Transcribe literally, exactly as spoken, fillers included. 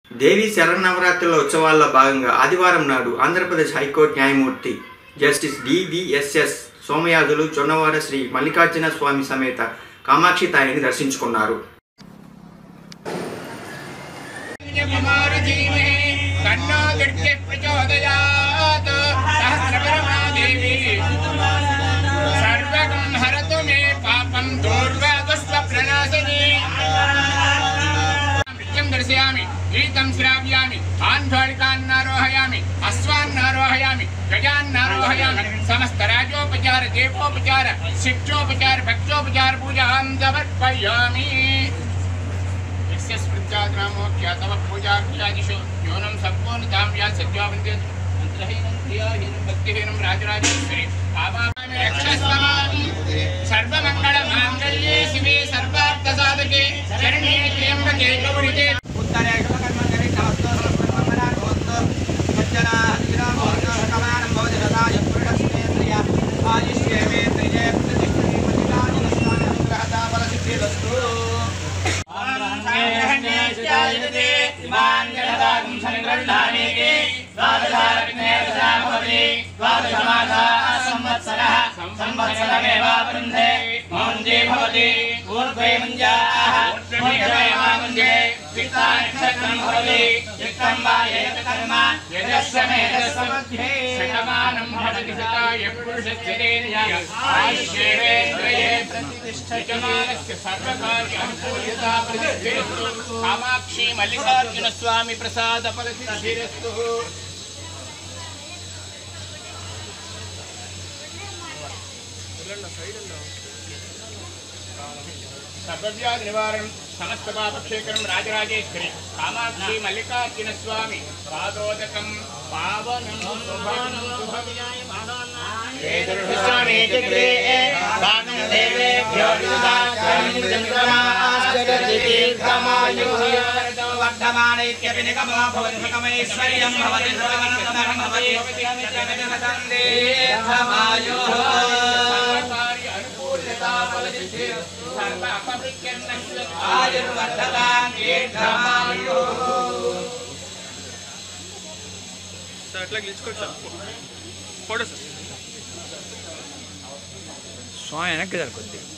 దేవి శరన్నవరాత్రుల ఉత్సవాల్లో భాగంగా ఆదివారం నాడు ఆంధ్రప్రదేశ్ హైకోర్టు న్యాయమూర్తి జస్టిస్ డివిఎస్ఎస్ సోమయాజులు జొన్నవాడ శ్రీ మల్లికార్జున స్వామి సమేత కామాక్షి తాయిని దర్శించుకున్నారు. दर्शयामि गीतं श्रावयामि आन्ध्वालिकान्नारोहयामि अश्वान्नारोहयामि गजान्नारोहयामि समस्त राजोपचार देवोपचार शिक्षोपचार भक्तोपचार पूजां समर्पयामि यस्य स्मृत्याद्रामो ख्यातव पूजाख्यादिषु न्यूनं सम्पूर्णतां या सत्यावन्ते मन्त्रहीनं क्रियाहीनं भक्तिहीनं राजराजेश्वरी आवाहयामि रक्षस्वमामि सर्वमङ्गलमाङ्गल्ये शिवे सर्वार्थसाधके शरण्ये त्र्यम्बके गौरिते संवत्सरमेवावृन्धे मौञ्जे भवति ऊर्ध्वे मुञ्जाः मुञ्जे वित्ताक्षत्रं भवति चित्तं वा एतकर्म यजस्य मेधस्वमध्ये शतमानं भवति शताय पुरुषस्येन्द्रियाय आयुष्येवेन्द्रिये प्रतिष्ठितमानस्य सर्वकार्य अनुकूलता प्रसिद्धिरस्तु कामाक्षी मल्लिकार्जुन स्वामी प्रसाद फलसिद्धिरस्तु. सर्वव्याधि निवारणं समस्त पापक्षेत्रं राजराजेश्वरी कामाक्षी मल्लिकार्जुन स्वामी पादोदकं पावनं शुभं शुभव्याय स्वामी వెనక్కి జరుపుద్ది.